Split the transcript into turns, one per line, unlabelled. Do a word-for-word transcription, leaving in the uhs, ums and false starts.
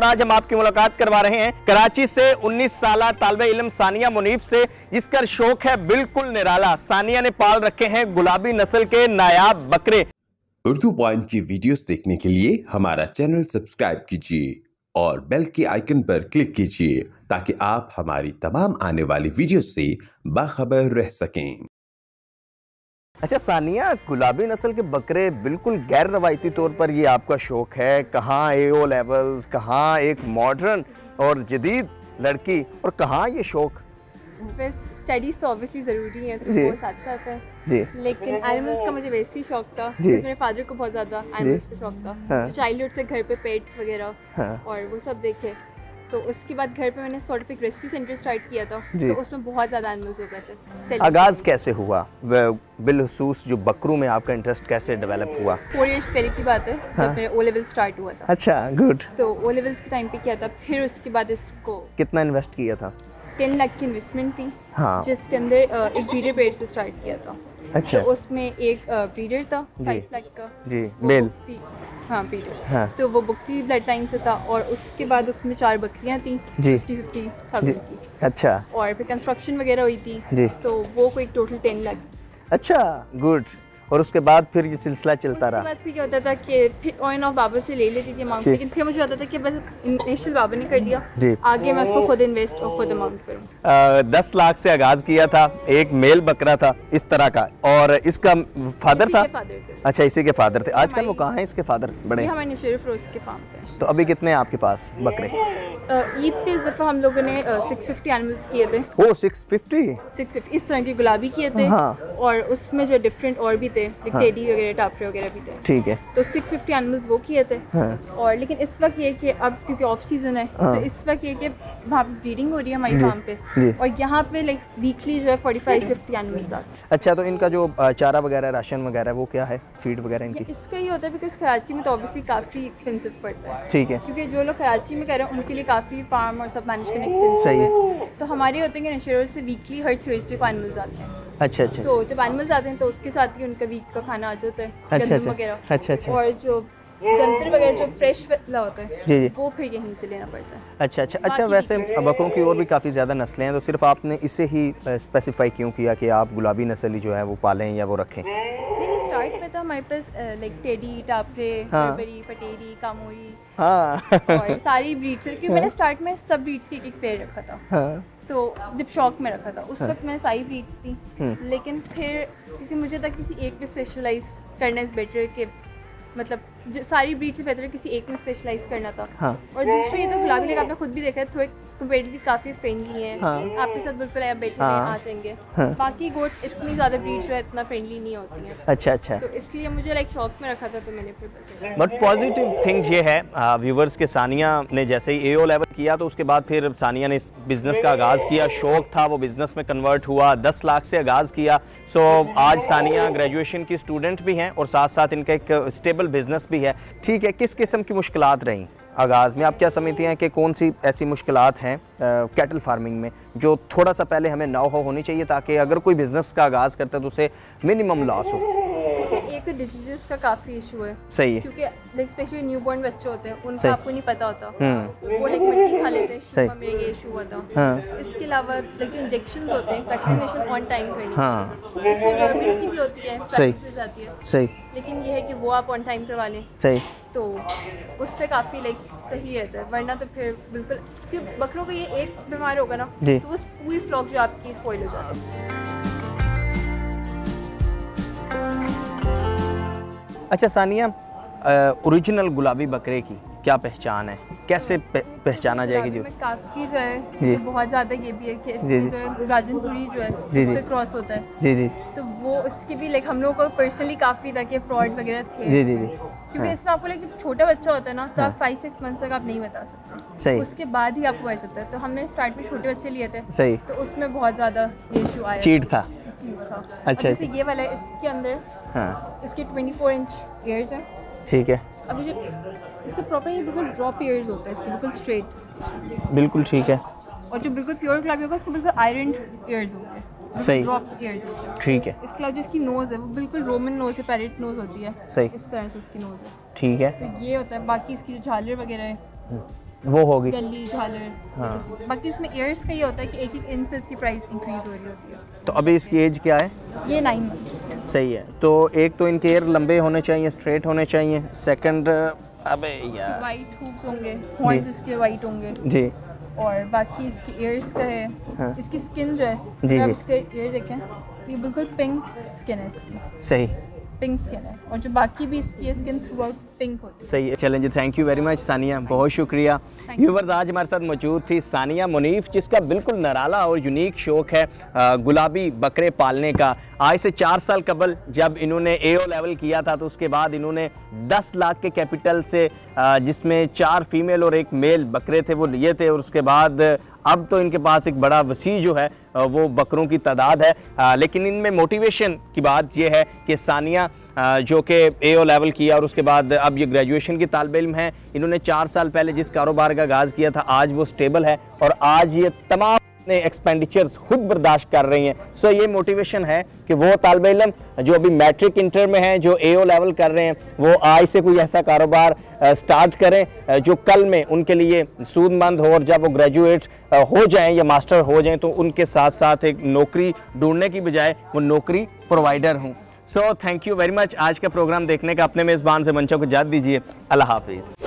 और आज हम आपकी मुलाकात करवा रहे हैं कराची से उन्नीस साल तालिबे इल्म सानिया मुनीफ से, जिसका शौक है बिल्कुल निराला। सानिया ने पाल रखे हैं गुलाबी नस्ल के नायाब बकरे।
उर्दू पॉइंट की वीडियोस देखने के लिए हमारा चैनल सब्सक्राइब कीजिए और बेल के आइकन पर क्लिक कीजिए ताकि आप हमारी तमाम आने वाली वीडियो से बाखबर रह सकें।
अच्छा सानिया, गुलाबी नस्ल के बकरे बिल्कुल गैर रवायती तौर पर ये आपका शौक है। कहाँ ए ओ लेवल्स, कहाँ एक मॉडर्न और जदीद लड़की, और कहाँ ये शौक?
बस स्टडीज तो ऑब्वियसली ज़रूरी है, तो वो साथ साथ है जी। लेकिन एनिमल्स का मुझे वैसे ही शौक था, मेरे फादर को बहुत ज़्यादा एनिमल्स का शौक था। हाँ। तो चाइल्डहुड से घर पे पेट्स वगैरह हाँ। और वो सब देखे, तो उसके बाद घर पे मैंने सॉर्ट ऑफ एक रेस्क्यू सेंटर स्टार्ट किया था, तो उसमें बहुत ज़्यादा एनिमल्स हो गए थे।
आगाज़ कैसे हुआ, बिलखुसूस जो बकरों में आपका इंटरेस्ट कैसे डेवलप हुआ?
फोर इयर्स पहले की बात है, जब हाँ? मेरा ओ लेवल स्टार्ट हुआ था।
अच्छा, गुड।
तो ओ लेवल्स के टाइम पे किया था, फिर उसके बाद इसको
कितना इन्वेस्ट किया था?
टेन लाख की इन्वेस्टमेंट थी
हाँ।
जिसके अंदर एक ब्रीडर पेड से स्टार्ट किया था।
अच्छा।
तो उसमें एक ब्रीडर था फाइव लाख का
जी, मेल।
हाँ ब्रीडर
हाँ।
तो वो बुकती ब्लड लाइन से था, और उसके बाद उसमें चार बकरियां थी फिफ्टी फिफ्टी थाउजेंड की। अच्छा। और फिर कंस्ट्रक्शन वगैरह हुई थी जी। तो वो कोई टोटल टेन लाख।
अच्छा, गुड। और उसके बाद फिर ये सिलसिला चलता रहा।
उसके बाद फिर क्या होता था कि फिर ऑन ऑफ बाबा से ले लेती थी अमाउंट, लेकिन फिर मुझे होता था कि बस इनिशियल बाबा ने कर दिया जी। आगे मैं उसको खुद इन्वेस्ट और खुद अमाउंट करूँ।
दस लाख से आगाज किया था, एक मेल बकरा था इस तरह का, और इसका फादर था? अच्छा, इसी के फादर थे। आजकल वो कहाँ हैं इसके फादर? बड़े
हमारे शरीफ रोज के फार्म पे।
तो अभी कितने हैं आपके पास बकरे?
ईद पे इस दफ़ा हम लोगों ने सिक्स फिफ्टी एनिमल्स किए थे।
Oh six fifty
six fifty इस तरह के गुलाबी किए थे हाँ। और उसमें जो डिफरेंट और भी थे, हाँ। टेडी वगैरह, टापरे वगैरह भी थे। ठीक है। तो सिक्स फिफ्टी एनिमल्स वो किए थे हाँ। और लेकिन इस वक्त ये कि अब क्योंकि ऑफ सीजन है हाँ। तो इस वक्त ये कि वहाँ पे ब्रीडिंग हो रही है हमारी फार्म पे, और यहाँ पे लाइक वीकली जो है फोर्टी फाइव फिफ्टी एनिमल्स आते हैं।
अच्छा, तो इनका जो चारा वगैरह, राशन वगैरह, वो क्या है, फीड वगैरह इनकी?
इसका ये होता है बिकॉज कराची में तो ऑब्वियसली काफ़ी एक्सपेंसिव पड़ता है।
ठीक है।
क्योंकि जो लोग कराची में कर रहे हैं उनके लिए काफ़ी फार्म और सब मैनेज करना एक्सपेंसिव है। तो हमारे होते हैं कि नशेरों से वीकली हर थर्सडे को एनिमल्स आते हैं।
अच्छा अच्छा।
तो जब एनिमल्स आते हैं तो उसके साथ ही उनका वीक का खाना आ जाता है, गंदम वगैरह।
अच्छा अच्छा।
और जो जंतर वगैरह जो फ्रेश वाला होता है जी जी। वो फिर यहीं से लेना पड़ता है।
अच्छा अच्छा अच्छा। वैसे बकरों की और भी काफ़ी ज़्यादा नस्लें हैं, तो सिर्फ आपने इसे ही स्पेसिफाई क्यों किया कि आप गुलाबी नस्ल जो है वो पालें या वो रखें?
नहीं, स्टार्ट में तो हमारे पास लाइक टेडी, टापरे, बर्बरी, पटेरी, कामोरी
हाँ।
और सारी ब्रीड्स, क्योंकि मैंने स्टार्ट में सब ब्रीड्स की एक पेयर रखा था हाँ। तो जब शौक में रखा था उस हाँ। वक्त मैंने सारी ब्रीड्स थी, लेकिन फिर क्योंकि मुझे था किसी एक पे स्पेशलाइज करना इज़ बेटर, कि मतलब जो सारी ब्रीड से बेहतर किसी एक में स्पेशलाइज करना था हाँ। और दूसरा ये तो गुलाबी लेग आपने खुद भी देखा है, थोड़े कंपेरेटिवली काफ़ी फ्रेंडली हैं हाँ। आपके साथ बिल्कुल आप बैठे हाँ। आ जाएंगे हाँ। बाकी गोट इतनी ज़्यादा ब्रीड जो है इतना फ्रेंडली नहीं होती हैं।
अच्छा अच्छा।
तो इसलिए मुझे लाइक शौक में रखा था, तो मैंने फिर
बट पॉजिटिव थिंग ये है व्यूवर्स के, सानिया ने जैसे ही ए ओ लेवल किया तो उसके बाद फिर सानिया ने इस बिज़नेस का आगाज़ किया। शौक था, वो बिज़नेस में कन्वर्ट हुआ, दस लाख से आगाज़ किया। सो आज सानिया ग्रेजुएशन की स्टूडेंट भी हैं और साथ साथ इनका एक स्टेबल बिज़नेस भी है। ठीक है, किस किस्म की मुश्किलात रहीं आगाज़ में? आप क्या समझती हैं कि कौन सी ऐसी मुश्किलात हैं कैटल फार्मिंग में जो थोड़ा सा पहले हमें नाउ होनी चाहिए ताकि अगर कोई बिज़नेस का आगाज़ करता है तो उसे मिनिमम लॉस हो?
इसमें एक तो डिजीज़ का काफ़ी इशू है।
सही है।
क्योंकि लाइक स्पेशली न्यूबॉर्न बच्चे होते हैं उनका आपको नहीं पता होता, वो लाइक मिट्टी खा लेते हैं, मेरे ये इशू हुआ था हाँ। इसके अलावा लाइक जो इंजेक्शंस होते हैं वैक्सीनेशन ऑन टाइम करनी हाँ। इसमें गवर्नमेंट की भी होती है, प्राइवेट भी जाती है सही, लेकिन ये है कि वो आप ऑन टाइम करवा लें सही, तो उससे काफ़ी लाइक सही रहता है। वरना तो फिर बिल्कुल, क्योंकि बकरों का ये एक बीमार होगा ना तो वो पूरी फ्लॉक जो आपकी स्पॉइल हो जाती है।
अच्छा सानिया, ओरिजिनल गुलाबी बकरे की क्या पहचान है, कैसे पहचाना जाएगी? जो
काफ़ी जो है तो बहुत ज़्यादा ये भी है कि इसमें जो है राजनपुरी जो है उससे क्रॉस होता है जी जी, तो वो उसकी भी लाइक हम लोग को पर्सनली काफ़ी था कि फ्रॉड वगैरह थे जी जी जी, क्योंकि हाँ। इसमें आपको लाइक जब छोटा बच्चा होता है ना तो हाँ। आप फाइव सिक्स मंथ तक आप नहीं बता सकते सही, उसके बाद ही आपको आ सकता है। तो हमने स्टार्ट में छोटे बच्चे लिए थे सही, तो उसमें बहुत ज़्यादा ये इशू आया, चीट था था अच्छा। जैसे ये वाला है, इसके अंदर हाँ। इसके ट्वेंटी फोर इंच ईयर्स हैं ठीक है। अभी जो इसका प्रॉपर ये बिल्कुल ड्रॉप ईयर्स होता है, इसके बिल्कुल स्ट्रेट बिल्कुल ठीक है, और जो बिल्कुल प्योर गुलाबी होगा उसको बिल्कुल आयरन ईयर्स होते हैं सही, ड्रॉप ईयर्स होते हैं ठीक है। इसके अलावा जो इसकी नोज़ है वो बिल्कुल रोमन नोज़ है, पैरेट नोज़ होती है सही, इस तरह से उसकी नोज़ है ठीक है। तो ये होता है, बाकी इसकी जो झालर वगैरह है
वो होगी
गली झालर। हाँ। बाकी इसमें ईयर्स का ये होता है कि एक एक इंच से इसकी प्राइस इंक्रीज हो रही होती है।
तो अभी इसकी एज क्या है?
ये नाइन मंथ्स।
सही है। तो एक तो इनके ईयर लंबे होने चाहिए, स्ट्रेट होने चाहिए। सेकंड अबे यार
वाइट हूव्स होंगे, हॉर्न्स इसके वाइट होंगे
जी।
और बाकी इसकी ईयर्स का है। हाँ। इसकी स्किन जो है
जी
आप
जी
इसके ईयर देखें तो ये बिल्कुल पिंक स्किन है इसकी।
सही,
पिंक स्किन है और जो बाकी भी इसकी स्किन थ्रू आउट पिंक होती है।
सही है। चलें जी, thank you very much Sania, बहुत शुक्रिया। व्यूवर्स, आज हमारे साथ मौजूद थी सानिया मुनीफ, जिसका बिल्कुल निराला और यूनिक शौक है आ, गुलाबी बकरे पालने का। आज से चार साल कबल जब इन्होंने एओ लेवल किया था तो उसके बाद इन्होंने दस लाख के कैपिटल से आ, जिसमें चार फीमेल और एक मेल बकरे थे वो लिए थे, और उसके बाद अब तो इनके पास एक बड़ा वसी जो है वो बकरों की तादाद है। आ, लेकिन इनमें मोटिवेशन की बात यह है कि सानिया आ, जो कि एओ लेवल किया और उसके बाद अब ये ग्रेजुएशन की तालिब इल्म है। इन्होंने चार साल पहले जिस कारोबार का आगाज़ किया था आज वो स्टेबल है और आज ये तमाम अपने एक्सपेंडिचर्स खुद बर्दाश्त कर रही हैं। सो ये मोटिवेशन है कि वो तालिब इल्म जो अभी मैट्रिक इंटर में हैं, जो एओ लेवल कर रहे हैं, वो आज से कोई ऐसा कारोबार स्टार्ट करें जो कल में उनके लिए सूदमंद हो, और जब वो ग्रेजुएट हो जाएं या मास्टर हो जाएं तो उनके साथ साथ एक नौकरी ढूंढने की बजाय वो नौकरी प्रोवाइडर हों। So thank you very much. आज का प्रोग्राम देखने का अपने मेज़बान से मंचों को इजाज़त दीजिए। अल्लाह हाफिज़।